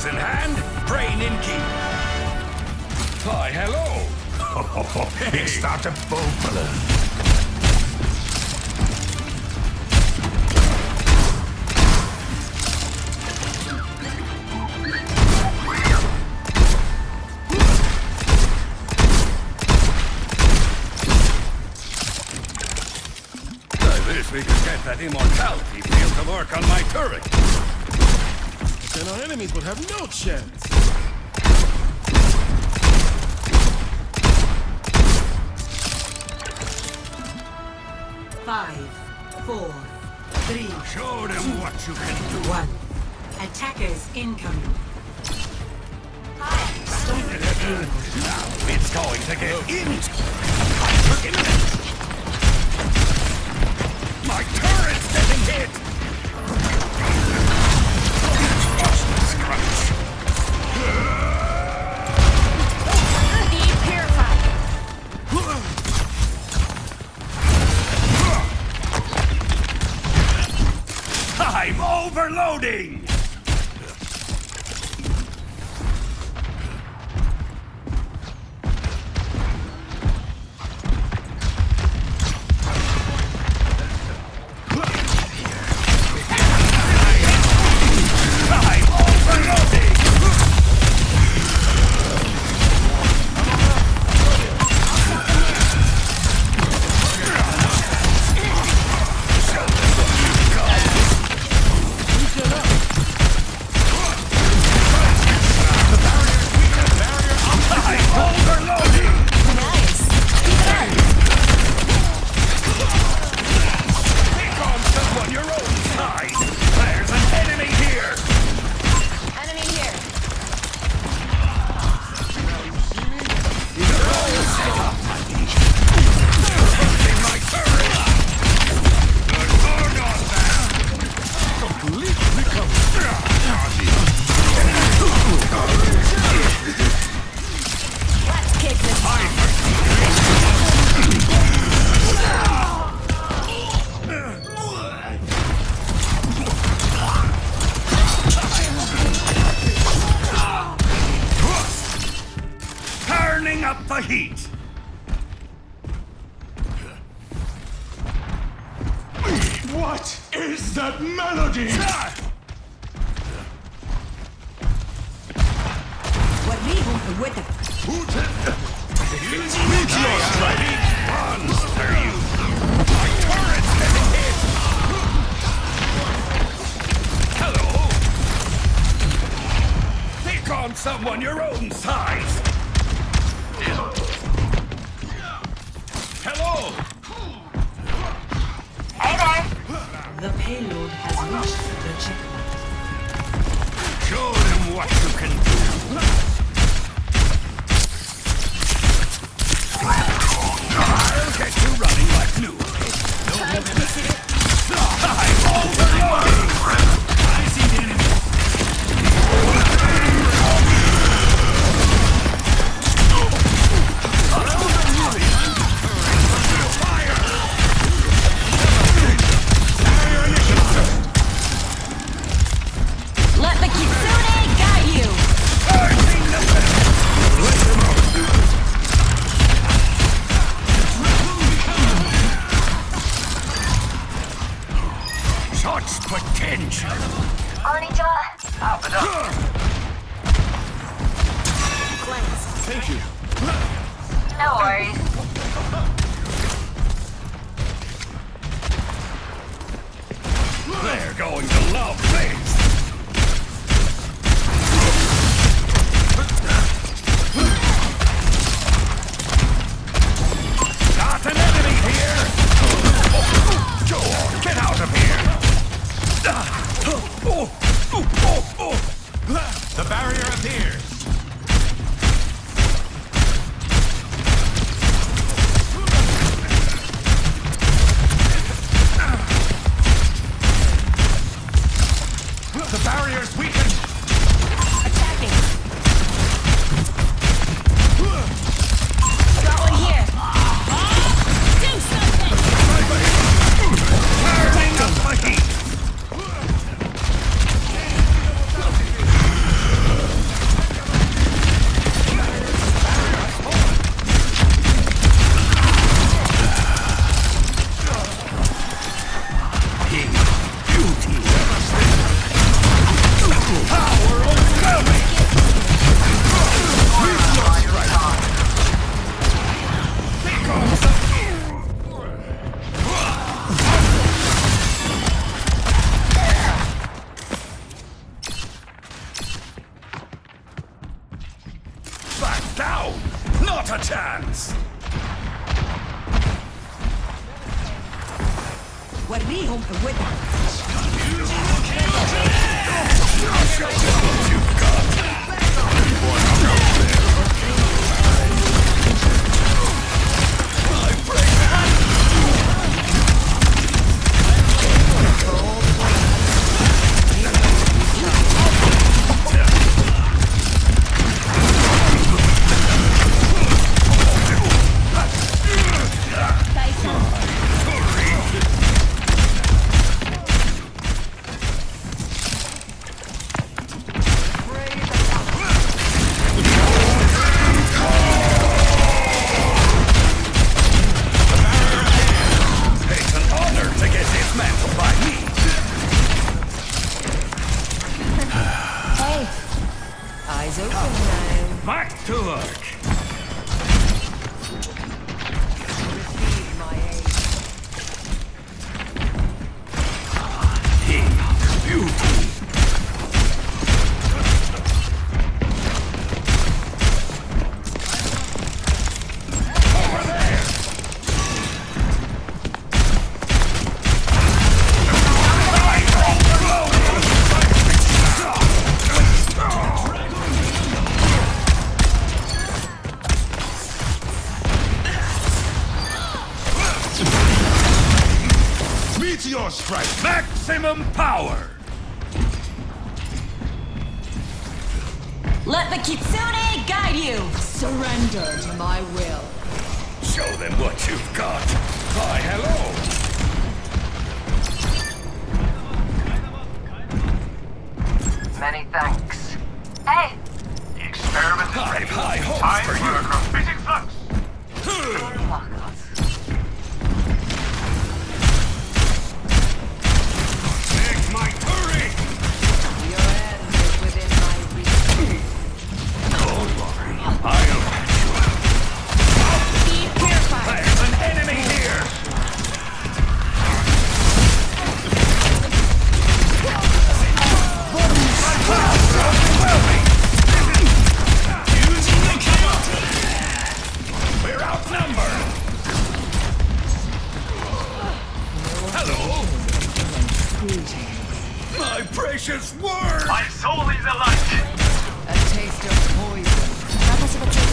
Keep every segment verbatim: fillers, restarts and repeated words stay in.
in hand, brain in key. Why, hello. Hey. It's started bubbling. We could get that immortality field to work on my turret. But then our enemies would have no chance. Five, four, three. Show them two, what you can do. One. Attackers incoming. Stop it. Now it's going to get into hyper imminent. My turret's getting hit! Jesus Christ. Be purified. I'm overloading! Up the heat. What is that melody? What we want with it. Meteor strike! Monster, you! My turret's getting hit! Hello? Pick on someone your own size! Hello! Hey there! The payload has reached the checkpoint. Show them what you can do! I'll get you running like new! No hesitation! I'm overloading! I see the enemy! Let the Kitsune guide you! Such potential! Onita! Out the door! Thank you. No worries. They're going to love this! Got an enemy here! Go on, get out of here! The barrier appears. وريهم قوتك. Eyes open now. Back to work. Receive my aid. King of beauty. Over there. Meteor strike! Maximum power. Let the Kitsune guide you! Surrender to my will. Show them what you've got. Hi, hello. Many thanks. Hey! The experiment is I've ready. high hopes Time for for you. a graffiti flux! Take my turret! Your end is within my reach. Don't worry. I'll catch you. Be purified! There's an enemy here. We're outnumbered. Hello. My precious word. My soul is alight! A taste of poison.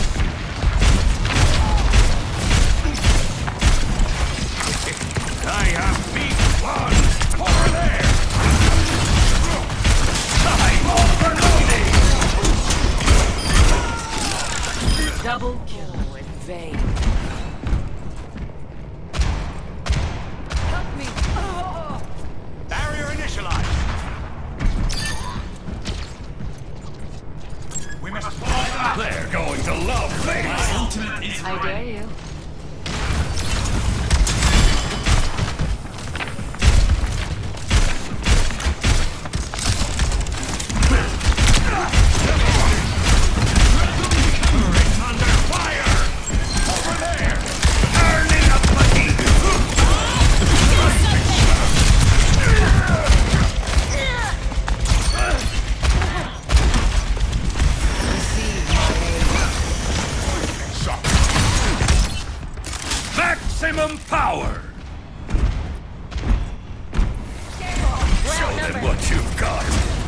I have beat one. Over there. I'm overloading. Double kill in vain. Help me. Oh. Barrier initialized! We must follow them! They're going to love this. I dare you. It's under fire. Over there. Turning up the heat. Receive my aid. Maximum power. Show them what you've got.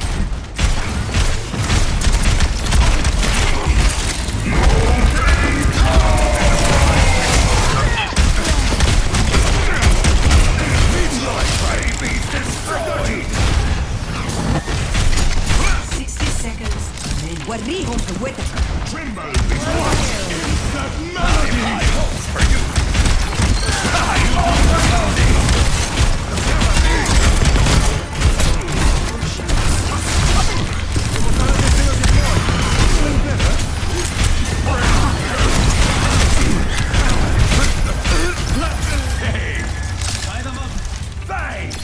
Baby destroyed. sixty seconds. وريهم قوتك. Tremble before is that melody! High hopes for you. I'm overloading. Hey. Tie them up. Thanks.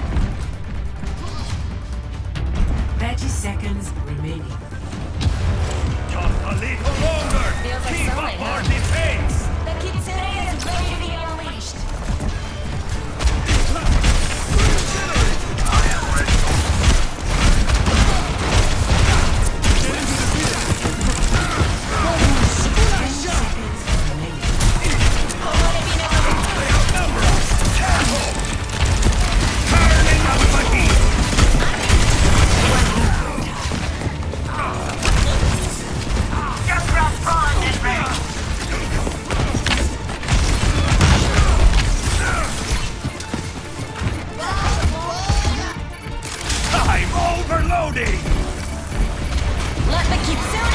thirty seconds remaining. Let the kitsune